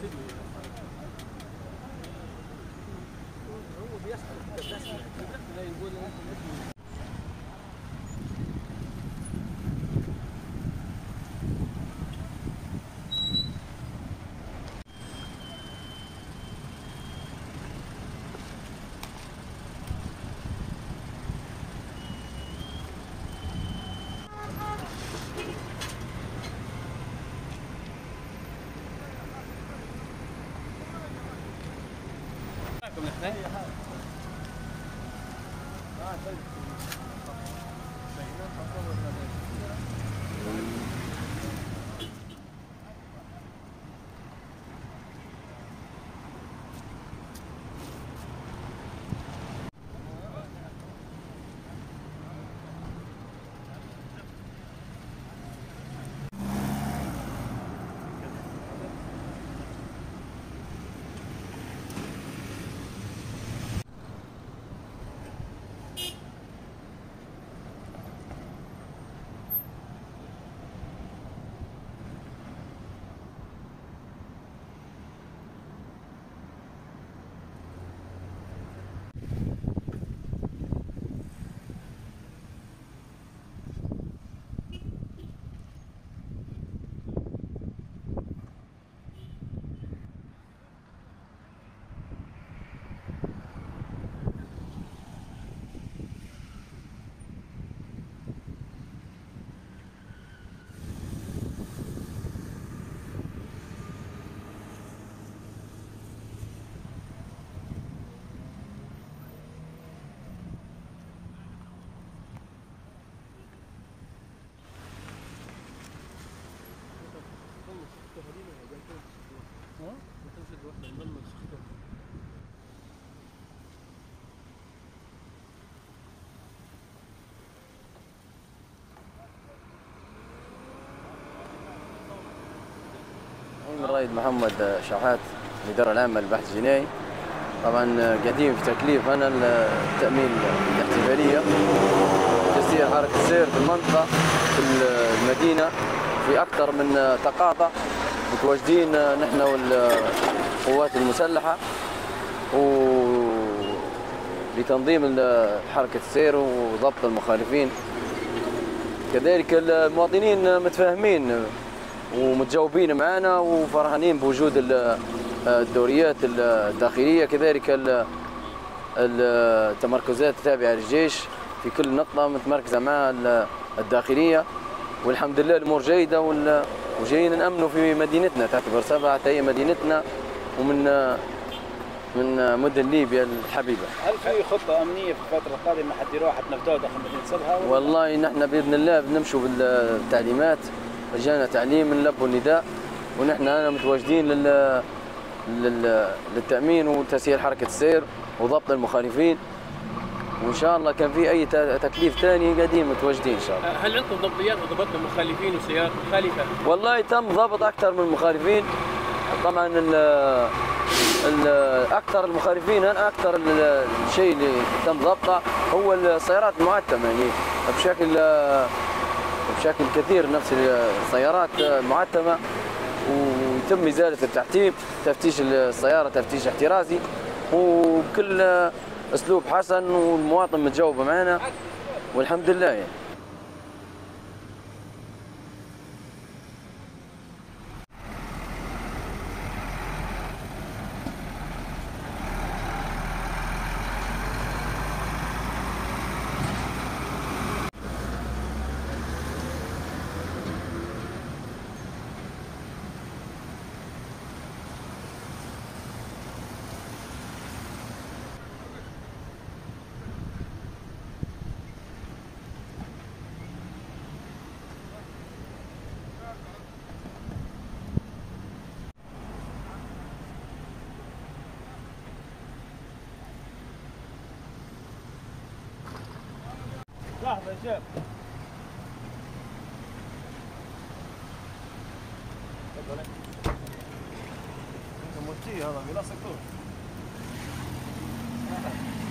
من رائد محمد شحات الإدارة العامة للبحث الجنائي. طبعا قاعدين في تكليف أنا التأمين الاحتفالية، تسيير حركة السير في المنطقة في المدينة في أكثر من تقاطع، متواجدين نحن والقوات المسلحة لتنظيم حركة السير وضبط المخالفين. كذلك المواطنين متفاهمين ومتجاوبين معنا وفرحانين بوجود الدوريات الداخلية، كذلك التمركزات التابعة للجيش في كل نقطة متمركزة مع الداخلية، والحمد لله الأمور جيدة وجايين نأمنوا في مدينتنا، تعتبر سبعة هي مدينتنا ومن مدن ليبيا الحبيبة. هل في خطة أمنية في الفترة القادمة حتديروها حتنفذوها داخل مدينة سبها؟ والله نحن بإذن الله بنمشوا بالتعليمات، جانا تعليم نلبوا النداء، ونحن أنا متواجدين للتأمين وتسيير حركة السير وضبط المخالفين، وإن شاء الله كان في أي تكليف ثاني قاعدين متواجدين إن شاء الله. هل عندكم ضبطيات وضبطتم مخالفين وسيارات مخالفة؟ والله تم ضبط أكثر من المخالفين، طبعا أكثر المخالفين أكثر الشيء اللي تم ضبطه هو السيارات المعتمة، يعني بشكل كثير نفس السيارات معتمة، ويتم إزالة التعتيم، تفتيش السيارة تفتيش احترازي وبكل أسلوب حسن، والمواطن متجاوب معنا والحمد لله يعني. لحظة يا شيخ. تفضل. انت موتي هذا بلا سكتور.